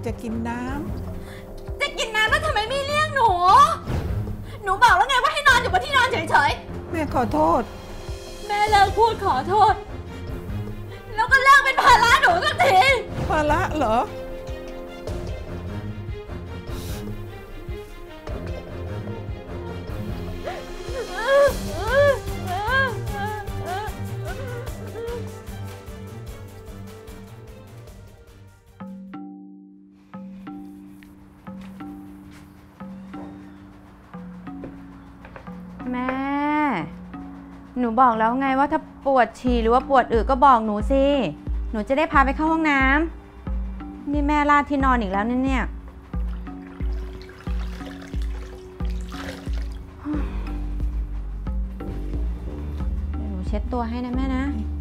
จะกินน้ำจะกินน้ำแล้วทำไมไม่เรียกหนูบอกแล้วไงว่าให้นอนอยู่บนที่นอนเฉยๆแม่ขอโทษแม่เลิกพูดขอโทษแล้วก็เลิกเป็นภาระหนูสักทีภาระเหรอแม่หนูบอกแล้วไงว่าถ้าปวดฉี่หรือว่าปวดอึก็บอกหนูสิหนูจะได้พาไปเข้าห้องน้ำนี่แม่ลาดที่นอนอีกแล้วเนี่ยเดี๋ยวหนูเช็ดตัวให้นะแม่นะ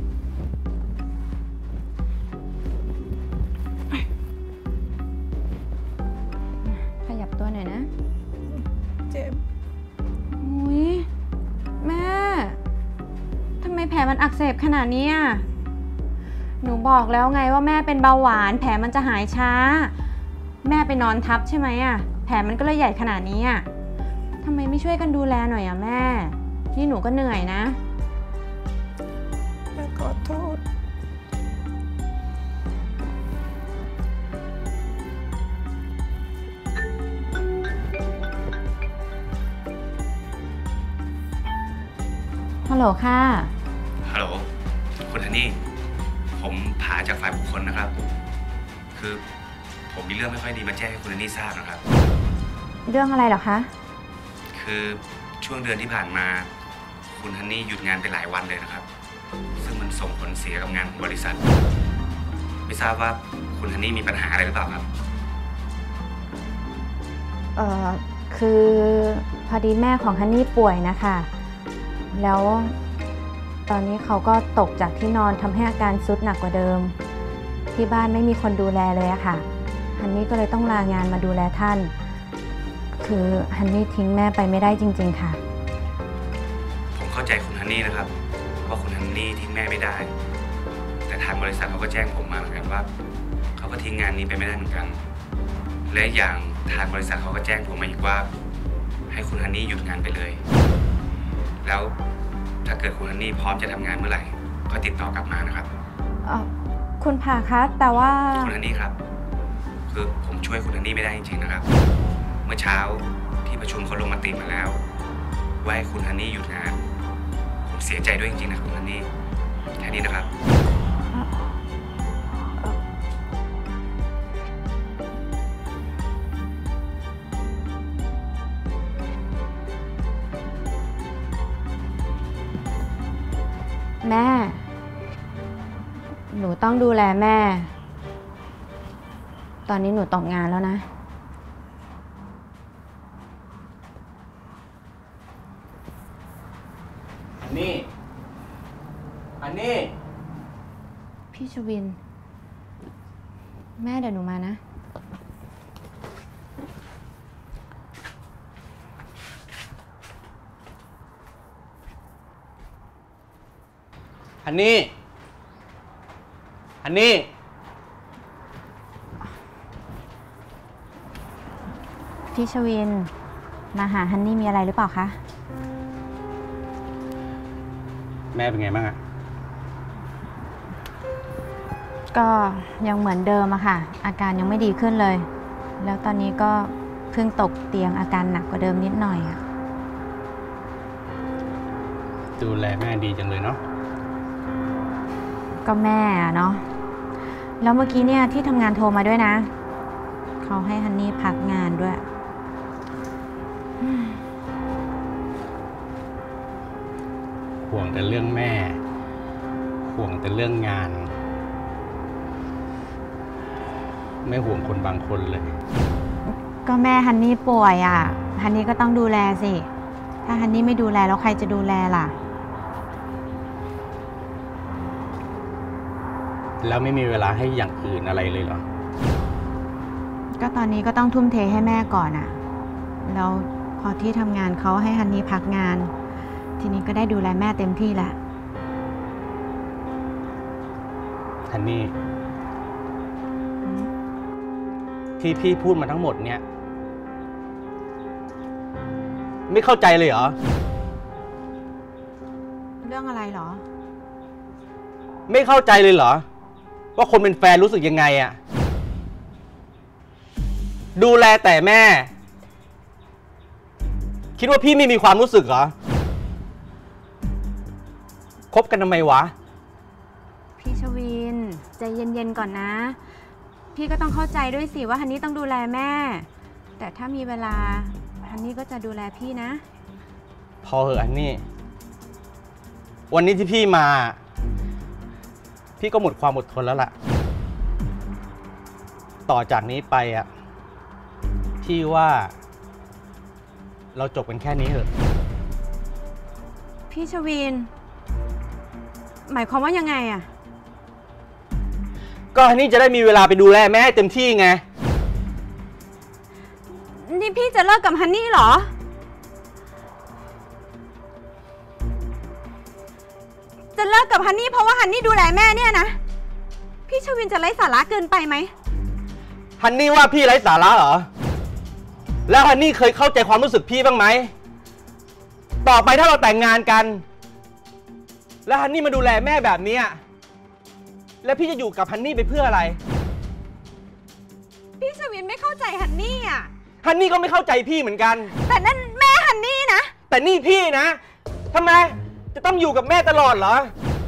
ขยับตัวหน่อยนะเจ็บอุ๊ยแม่ทำไมแผลมันอักเสบขนาดนี้อ่ะหนูบอกแล้วไงว่าแม่เป็นเบาหวานแผลมันจะหายช้าแม่ไปนอนทับใช่ไหมอ่ะแผลมันก็เลยใหญ่ขนาดนี้อ่ะทำไมไม่ช่วยกันดูแลหน่อยอ่ะแม่นี่หนูก็เหนื่อยนะแม่ขอโทษฮัลโหลค่ะฮัลโหลคุณฮันนี่ผมผาจากฝ่ายบุคคลนะครับคือผมมีเรื่องไม่ค่อยดีมาแจ้งให้คุณฮันนี่ทราบนะครับเรื่องอะไรเหรอคะคือช่วงเดือนที่ผ่านมาคุณฮันนี่หยุดงานไปหลายวันเลยนะครับซึ่งมันส่งผลเสียกับงานของบริษัทไม่ทราบว่าคุณฮันนี่มีปัญหาอะไรหรือเปล่าครับคือพอดีแม่ของฮันนี่ป่วยนะคะแล้วตอนนี้เขาก็ตกจากที่นอนทำให้อาการทรุดหนักกว่าเดิมที่บ้านไม่มีคนดูแลเลยอะค่ะฮันนี่ก็เลยต้องลางานมาดูแลท่านคือฮันนี่ทิ้งแม่ไปไม่ได้จริงๆค่ะผมเข้าใจคุณฮันนี่นะครับว่าคุณฮันนี่ทิ้งแม่ไม่ได้แต่ทางบริษัทเขาก็แจ้งผมมาเหมือนกันว่าเขาก็ทิ้งงานนี้ไปไม่ได้เหมือนกันและอย่างทางบริษัทเขาก็แจ้งผมมาอีกว่าให้คุณฮันนี่หยุดงานไปเลยแล้วถ้าเกิดคุณฮันนี่พร้อมจะทำงานเมื่อไหร่ก็ติดต่อกลับมานะครับคุณผ่าคะแต่ว่าคุณฮันนี่ครับคือผมช่วยคุณฮันนี่ไม่ได้จริงๆนะครับเมื่อเช้าที่ประชุมเขาลงมติมาแล้วว่าให้คุณฮันนี่หยุดงานผมเสียใจด้วยจริงๆนะคุณฮันนี่แค่นี้นะครับแม่หนูต้องดูแลแม่ตอนนี้หนูตกงานแล้วนะอันนี้พี่ชวินแม่เดี๋ยวหนูมานะอันนี้พี่ชวินมาหาฮันนี่มีอะไรหรือเปล่าคะแม่เป็นไงบ้างอะก็ยังเหมือนเดิมอะค่ะอาการยังไม่ดีขึ้นเลยแล้วตอนนี้ก็เพิ่งตกเตียงอาการหนักกว่าเดิมนิดหน่อยอะดูแลแม่ดีจังเลยเนาะก็แม่เนาะแล้วเมื่อกี้เนี่ยที่ทำงานโทรมาด้วยนะเขาให้ฮันนี่พักงานด้วยห่วงแต่เรื่องแม่ห่วงแต่เรื่องงานไม่ห่วงคนบางคนเลยก็แม่ฮันนี่ป่วยอ่ะฮันนี่ก็ต้องดูแลสิถ้าฮันนี่ไม่ดูแลแล้วใครจะดูแลล่ะแล้วไม่มีเวลาให้อย่างอื่นอะไรเลยเหรอก็ตอนนี้ก็ต้องทุ่มเทให้แม่ก่อนอ่ะแล้วพอที่ทำงานเขาให้ฮันนี่พักงานทีนี้ก็ได้ดูแลแม่เต็มที่แหละฮันนี่ทที่พี่พูดมาทั้งหมดเนี่ยไม่เข้าใจเลยเหรอเรื่องอะไรเหรอไม่เข้าใจเลยเหรอว่าคนเป็นแฟนรู้สึกยังไงอะดูแลแต่แม่คิดว่าพี่ไม่มีความรู้สึกเหรอคบกันทำไมวะพี่ชวินใจเย็นๆก่อนนะ พี่ก็ต้องเข้าใจด้วยสิว่าฮันนี่ต้องดูแลแม่ แต่ถ้ามีเวลาฮันนี่ก็จะดูแลพี่นะพอเหอะอันนี่วันนี้ที่พี่มาพี่ก็หมดความอดทนแล้วล่ะต่อจากนี้ไปอ่ะพี่ว่าเราจบกันแค่นี้เถอะพี่ชวินหมายความว่ายังไงอะก็อันนี้จะได้มีเวลาไปดูแลแม่ให้เต็มที่ไงนี่พี่จะเลิกกับฮันนี่เหรอ จะเลิกกับฮันนี่เพราะว่าฮันนี่ดูแลแม่เนี่ยนะ พี่ชวินจะไร้สาระเกินไปไหมฮันนี่ว่าพี่ไร้สาระเหรอแล้วฮันนี่เคยเข้าใจความรู้สึกพี่บ้างไหมต่อไปถ้าเราแต่งงานกัน แล้วฮันนี่มาดูแลแม่แบบนี้แล้วพี่จะอยู่กับฮันนี่ไปเพื่ออะไรพี่ชวินไม่เข้าใจฮันนี่อ่ะฮันนี่ก็ไม่เข้าใจพี่เหมือนกันแต่นั่นแม่ฮันนี่นะแต่นี่พี่นะทำไมจะต้องอยู่กับแม่ตลอดเหรอ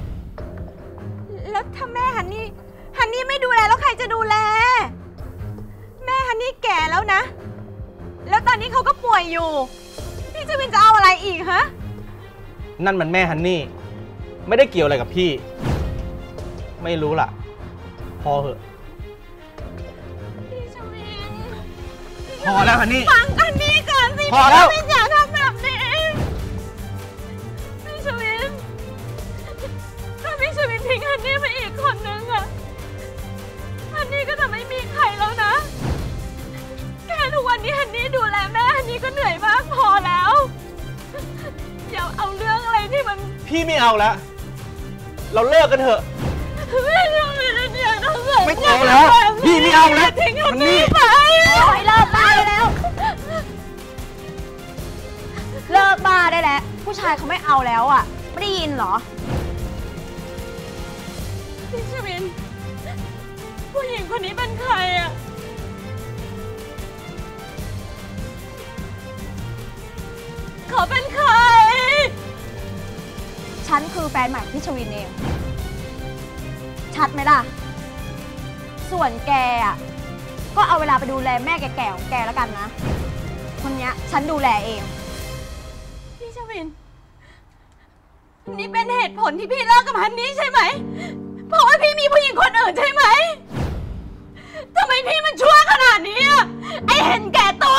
แล้วถ้าแม่ฮันนี่ไม่ดูแลแล้วใครจะดูแล แม่ฮันนี่แก่แล้วนะ แล้วตอนนี้เขาก็ป่วยอยู่ พี่ชวินจะเอาอะไรอีกฮะนั่นมันแม่ฮันนี่ไม่ได้เกี่ยวอะไรกับพี่ ไม่รู้ล่ะ พอเหอะพี่ชวินพอแล้วฮันนี่ฟังฮันนี่ก่อนสิพอแล้วพี่อย่าทำแบบนี้พี่ชวินถ้าพี่ชวินทิ้งฮันนี่ไปอีกคนนึงอะฮันนี่ก็จะไม่มีใครแล้วนะ แค่ทุกวันนี้ฮันนี่ดูแลแม่ฮันนี่ก็เหนื่อยมากพอแล้วอย่าเอาเรื่องอะไรที่มันพี่ไม่เอาแล้ว เราเลิกกันเถอะไม่ชวินอย่าทำแบบไม่เอาแล้วพี่ไม่เอาแล้วทิ้งฮันฮันนี่นี่ไปโอ้ยเลิกบ้าได้แล้ว เลิกบ้าได้แล้ว ผู้ชายเขาไม่เอาแล้วอ่ะ ไม่ได้ยินเหรอพี่ชวินผู้หญิงคนนี้เป็นใครอะเขาเป็นใครฉันคือแฟนใหม่พี่ชวินเอง ชัดไหมล่ะ ส่วนแกอ่ะ ก็เอาเวลาไปดูแลแม่แก่ๆของแกแล้วกันนะ คนเนี้ยฉันดูแลเองพี่ชวิน นี่เป็นเหตุผลที่พี่เลิกกับฮันนี่ใช่ไหม เพราะว่าพี่มีผู้หญิงคนอื่นใช่ไหม ทำไมพี่มันชั่วขนาดนี้อะไอเห็นแก่ตัว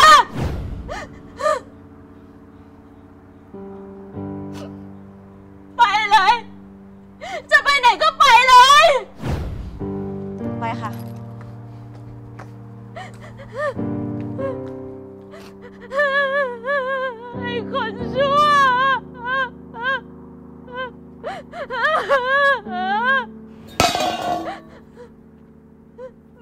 ไปเลย จะไปไหนก็ไปเลยไปค่ะไอ้คนชั่ว แม่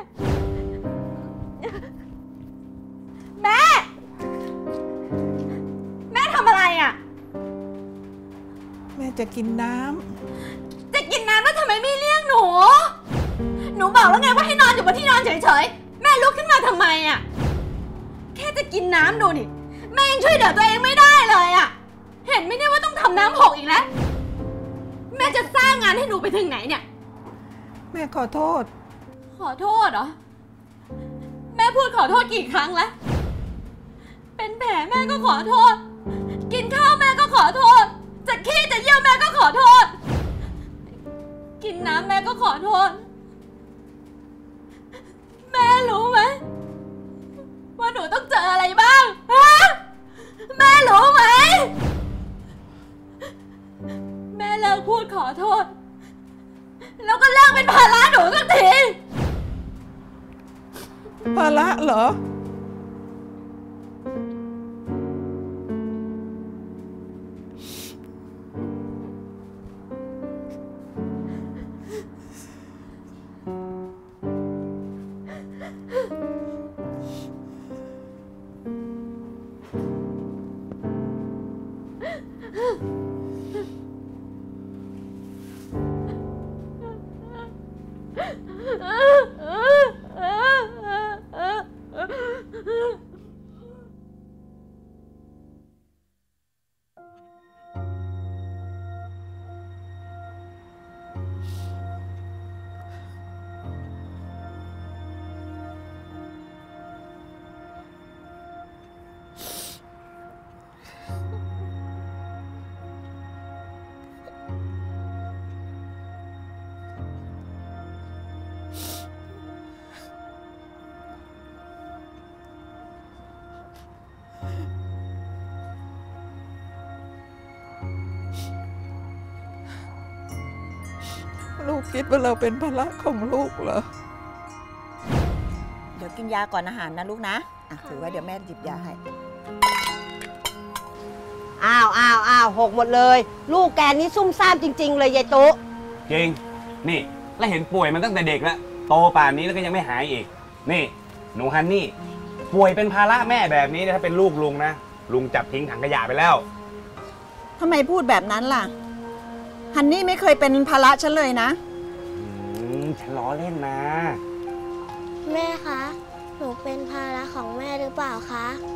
แม่ แม่ทำอะไรอ่ะแม่จะกินน้จะกินน้ำแล้วทำไมไม่เรียกหนู หนูบอกแล้วไงว่าให้นอนอยู่บนที่นอนเฉยๆ แม่ลุกขึ้นมาทำไมอ่ะ แค่จะกินน้ำดูดิ แม่ยังช่วยเหลือตัวเองไม่ได้เลยอ่ะ เห็นไหมเนี่ยว่าต้องทำน้ำหกอีกแล้ว แม่จะสร้างงานให้หนูไปถึงไหนเนี่ยำแม่ขอโทษขอโทษเหรอ แม่พูดขอโทษกี่ครั้งแล้ว เป็นแผลแม่ก็ขอโทษ กินข้าวแม่ก็ขอโทษ จะขี้จะเยี่ยวแม่ก็ขอโทษ กินน้ำแม่ก็ขอโทษ แม่รู้ไหมว่าหนูต้องเจออะไรบ้าง ฮะ แม่รู้ไหม แม่เลิกพูดขอโทษ แล้วก็เลิกเป็นภาระหนูสักทีภาระเหรอคิดว่าเราเป็นภาระของลูกเหรอเดี๋ยวกินยาก่อนอาหารนะลูกนะถือไว้เดี๋ยวแม่หยิบยาให้อ้าวหกหมดเลย ลูกแกนี่ซุ่มซ่ามจริงๆเลยยายตุ๊จริง นี่ แล้วเห็นป่วยมันตั้งแต่เด็กแล้ว โตป่านนี้แล้วก็ยังไม่หายอีก นี่ หนูฮันนี่ ป่วยเป็นภาระแม่แบบนี้ถ้าเป็นลูกลุงนะ ลุงจับทิ้งถังขยะไปแล้วทำไมพูดแบบนั้นล่ะ ฮันนี่ไม่เคยเป็นภาระฉันเลยนะฉันล้อเล่นนะแม่คะ หนูเป็นภาระของแม่หรือเปล่าคะ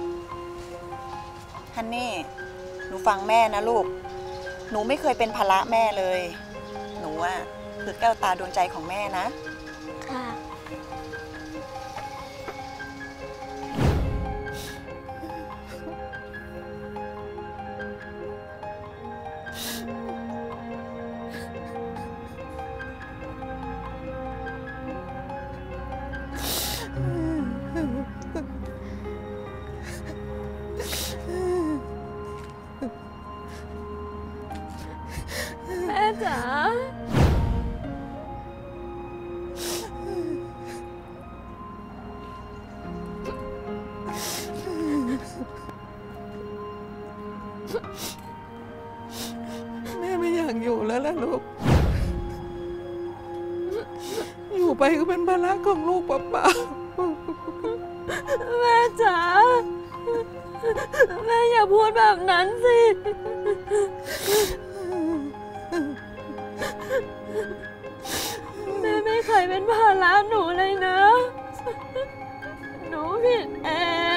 ฮันนี่ หนูฟังแม่นะลูก หนูไม่เคยเป็นภาระแม่เลย หนูอะคือแก้วตาดวงใจของแม่นะค่ะแม่จ๋าแม่ไม่อยากอยู่แล้วล่ะลูก อยู่ไปก็เป็นภาระของลูกเปล่าแม่จ๋า แม่อย่าพูดแบบนั้นสิ แม่ไม่เคยเป็นภาระหนูเลยนะ หนูผิดเอง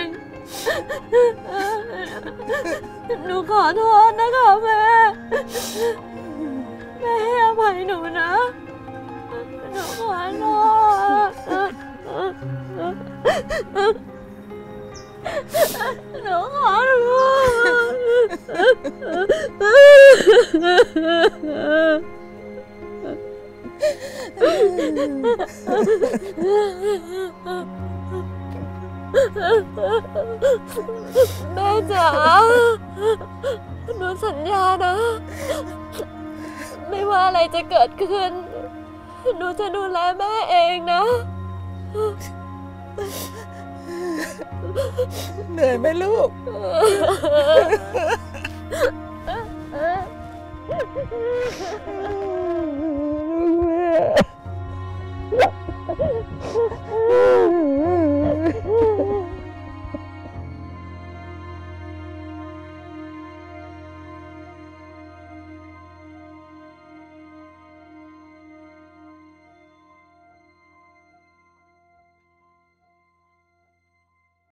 หนูขอโทษนะคะแม่ แม่ให้อภัยหนูนะ หนูขอโทษ หนูขอโทษ แม่จ๋า หนูสัญญานะ ไม่ว่าอะไรจะเกิดขึ้น หนูจะดูแลแม่เองนะๆเหนื่อยไหมลูก แม่